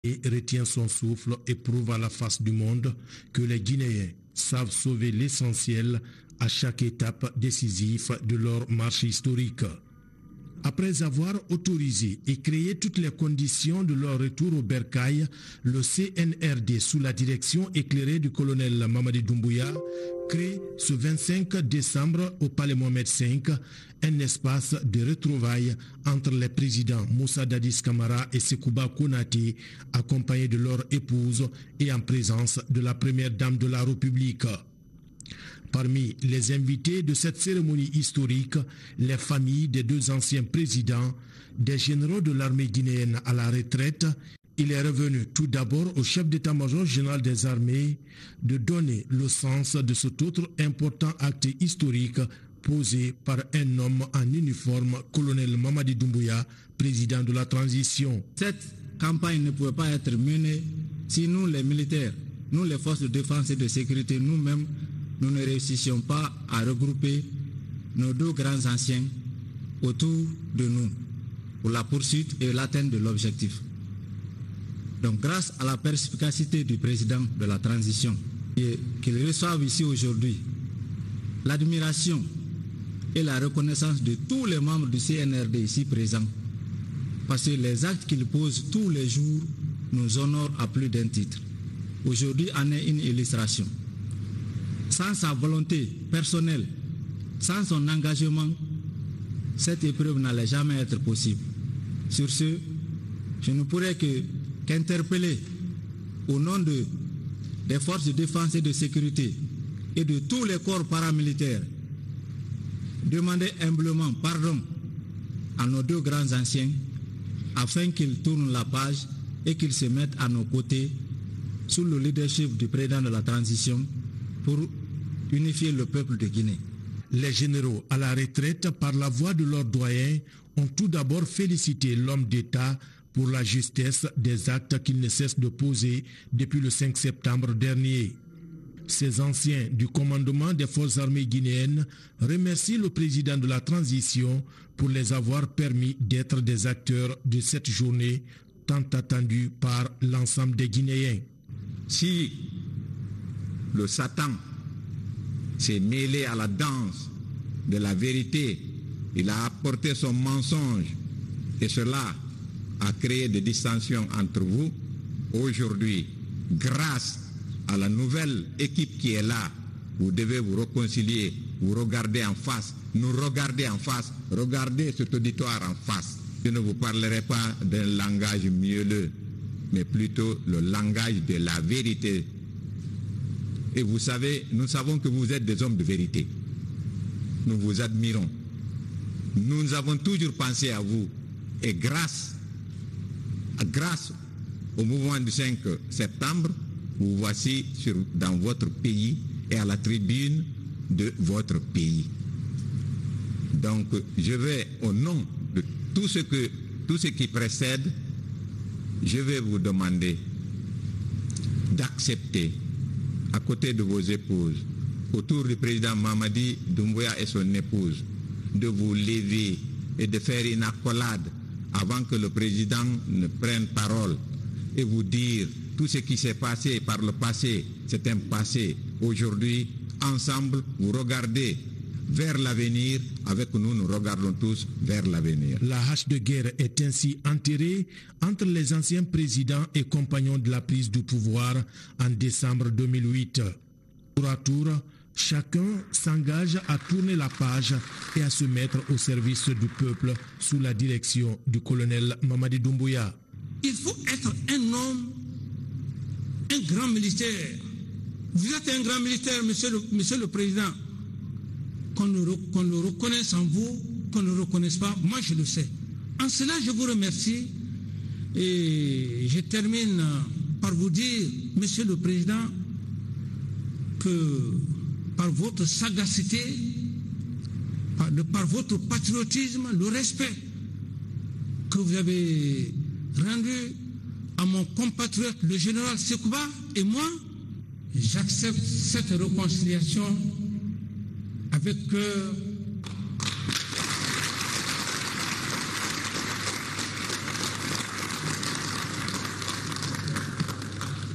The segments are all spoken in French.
et retient son souffle et prouve à la face du monde que les Guinéens savent sauver l'essentiel à chaque étape décisive de leur marche historique. Après avoir autorisé et créé toutes les conditions de leur retour au bercail, le CNRD, sous la direction éclairée du colonel Mamadi Doumbouya, crée ce 25 décembre au Palais Mohamed V un espace de retrouvailles entre les présidents Moussa Dadis Camara et Sekouba Konaté, accompagnés de leur épouse et en présence de la première dame de la République. Parmi les invités de cette cérémonie historique, les familles des deux anciens présidents, des généraux de l'armée guinéenne à la retraite. Il est revenu tout d'abord au chef d'état-major général des armées de donner le sens de cet autre important acte historique posé par un homme en uniforme, colonel Mamadi Doumbouya, président de la transition. Cette campagne ne pouvait pas être menée si nous, les militaires, nous, les forces de défense et de sécurité, nous-mêmes, nous ne réussissions pas à regrouper nos deux grands anciens autour de nous pour la poursuite et l'atteinte de l'objectif. Donc grâce à la perspicacité du président de la transition et qu'il reçoive ici aujourd'hui l'admiration et la reconnaissance de tous les membres du CNRD ici présents, parce que les actes qu'il pose tous les jours nous honorent à plus d'un titre. Aujourd'hui en est une illustration. Sans sa volonté personnelle, sans son engagement, cette épreuve n'allait jamais être possible. Sur ce, je ne pourrais qu'interpeller au nom des forces de défense et de sécurité et de tous les corps paramilitaires, demander humblement pardon à nos deux grands anciens afin qu'ils tournent la page et qu'ils se mettent à nos côtés sous le leadership du président de la transition pour unifier le peuple de Guinée. Les généraux à la retraite, par la voix de leurs doyens, ont tout d'abord félicité l'homme d'État pour la justesse des actes qu'il ne cesse de poser depuis le 5 septembre dernier. Ces anciens du commandement des forces armées guinéennes remercient le président de la transition pour les avoir permis d'être des acteurs de cette journée tant attendue par l'ensemble des Guinéens. Si le Satan s'est mêlé à la danse de la vérité, il a apporté son mensonge et cela a créé des distensions entre vous. Aujourd'hui, grâce à la nouvelle équipe qui est là, vous devez vous réconcilier, vous regarder en face, nous regarder en face, regardez cet auditoire en face. Je ne vous parlerai pas d'un langage mielleux, mais plutôt le langage de la vérité. Et vous savez, nous savons que vous êtes des hommes de vérité. Nous vous admirons. Nous avons toujours pensé à vous. Et grâce au mouvement du 5 septembre, vous voici dans votre pays et à la tribune de votre pays. Donc, je vais, au nom de tout ce qui précède, je vais vous demander d'accepter, à côté de vos épouses, autour du président Mamadi Doumbouya et son épouse, de vous lever et de faire une accolade avant que le président ne prenne parole et vous dire tout ce qui s'est passé par le passé, c'est un passé. Aujourd'hui, ensemble, vous regardez vers l'avenir. Avec nous, nous regardons tous vers l'avenir. La hache de guerre est ainsi enterrée entre les anciens présidents et compagnons de la prise du pouvoir en décembre 2008. Tour à tour, chacun s'engage à tourner la page et à se mettre au service du peuple sous la direction du colonel Mamadi Doumbouya. Il faut être un homme, un grand militaire. Vous êtes un grand militaire, monsieur le président. Qu'on le reconnaisse en vous, qu'on ne le reconnaisse pas, moi je le sais. En cela, je vous remercie et je termine par vous dire, monsieur le président, que par votre sagacité, par votre patriotisme, le respect que vous avez rendu à mon compatriote, le général Sekouba, et moi, j'accepte cette réconciliation avec cœur.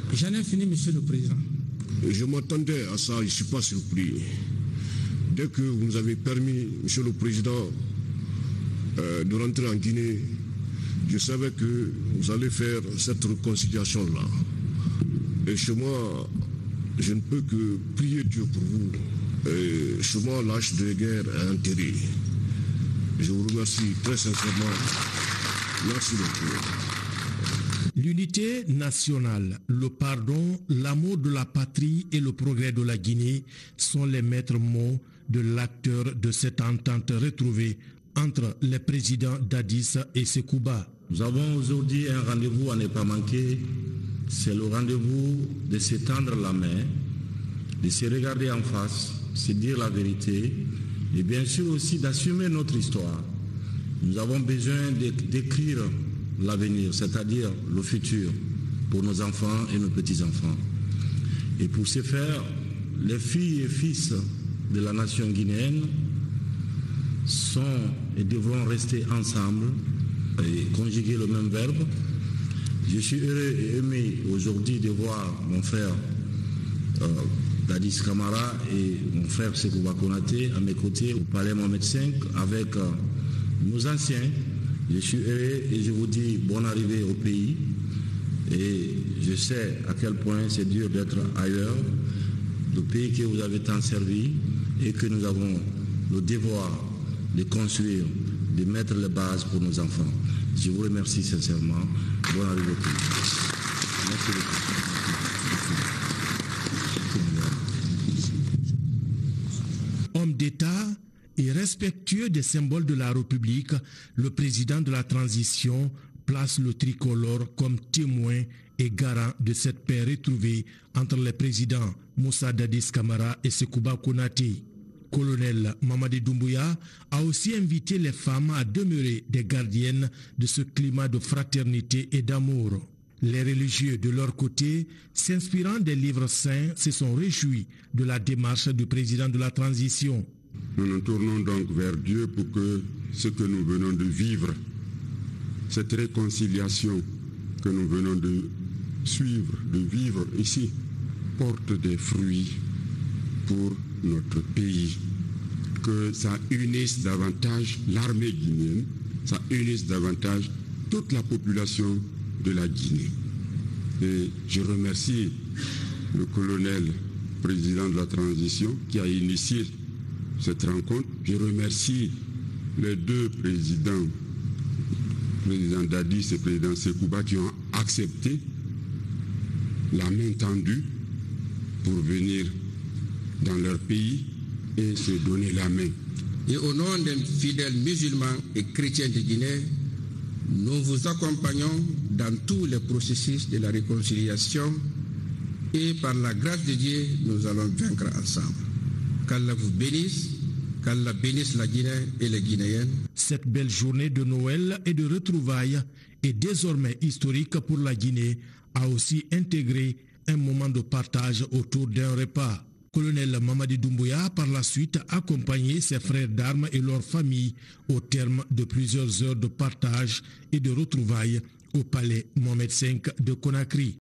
J'en ai fini, Monsieur le Président. Je m'attendais à ça, je ne suis pas surpris. Dès que vous nous avez permis, Monsieur le Président, de rentrer en Guinée, je savais que vous allez faire cette réconciliation-là. Et chez moi, je ne peux que prier Dieu pour vous. Et chez moi, l'âge de guerre est enterré. Je vous remercie très sincèrement. Merci beaucoup. L'unité nationale, le pardon, l'amour de la patrie et le progrès de la Guinée sont les maîtres mots de l'acteur de cette entente retrouvée entre les présidents d'Addis et Sekouba. Nous avons aujourd'hui un rendez-vous à ne pas manquer. C'est le rendez-vous de se tendre la main, de se regarder en face, se dire la vérité et bien sûr aussi d'assumer notre histoire. Nous avons besoin d'écrire l'avenir, c'est-à-dire le futur pour nos enfants et nos petits-enfants. Et pour ce faire, les filles et fils de la nation guinéenne sont et devront rester ensemble et conjuguer le même verbe. Je suis heureux et aimé aujourd'hui de voir mon frère Dadis Camara et mon frère Sekouba Konaté à mes côtés au palais Mohamed V avec nos anciens. Je suis heureux et je vous dis bonne arrivée au pays. Et je sais à quel point c'est dur d'être ailleurs, le pays que vous avez tant servi et que nous avons le devoir de construire, de mettre les bases pour nos enfants. Je vous remercie sincèrement. Bonne arrivée au pays. Merci beaucoup. Homme d'État et respectueux des symboles de la République, le président de la transition place le tricolore comme témoin et garant de cette paix retrouvée entre les présidents Moussa Dadis Camara et Sekouba Konaté. Colonel Mamadi Doumbouya a aussi invité les femmes à demeurer des gardiennes de ce climat de fraternité et d'amour. Les religieux, de leur côté, s'inspirant des livres saints, se sont réjouis de la démarche du président de la transition. Nous nous tournons donc vers Dieu pour que ce que nous venons de vivre, cette réconciliation que nous venons de suivre, de vivre ici, porte des fruits pour notre pays. Que ça unisse davantage l'armée guinéenne, ça unisse davantage toute la population de la Guinée. Et je remercie le colonel président de la transition qui a initié cette rencontre. Je remercie les deux présidents, président Dadis et président Sekouba, qui ont accepté la main tendue pour venir dans leur pays et se donner la main. Et au nom des fidèles musulmans et chrétiens de Guinée, nous vous accompagnons dans tous les processus de la réconciliation et par la grâce de Dieu, nous allons vaincre ensemble. Qu'Allah vous bénisse, qu'Allah bénisse la Guinée et les Guinéennes. Cette belle journée de Noël et de retrouvailles est désormais historique pour la Guinée, a aussi intégré un moment de partage autour d'un repas. Colonel Mamadi Doumbouya a par la suite accompagné ses frères d'armes et leurs familles au terme de plusieurs heures de partage et de retrouvailles au palais Mohamed V de Conakry.